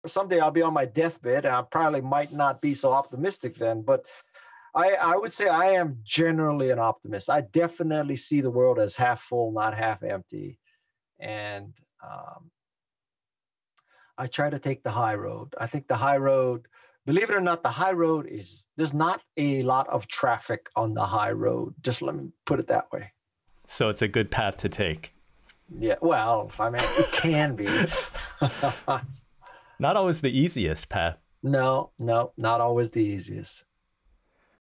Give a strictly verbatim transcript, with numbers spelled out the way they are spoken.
Someday I'll be on my deathbed, and I probably might not be so optimistic then. But I, I would say I am generally an optimist. I definitely see the world as half full, not half empty. And um, I try to take the high road. I think the high road, believe it or not, the high road is, there's not a lot of traffic on the high road. Just let me put it that way. So it's a good path to take. Yeah, well, I mean, it can be. Not always the easiest path. No, no, not always the easiest.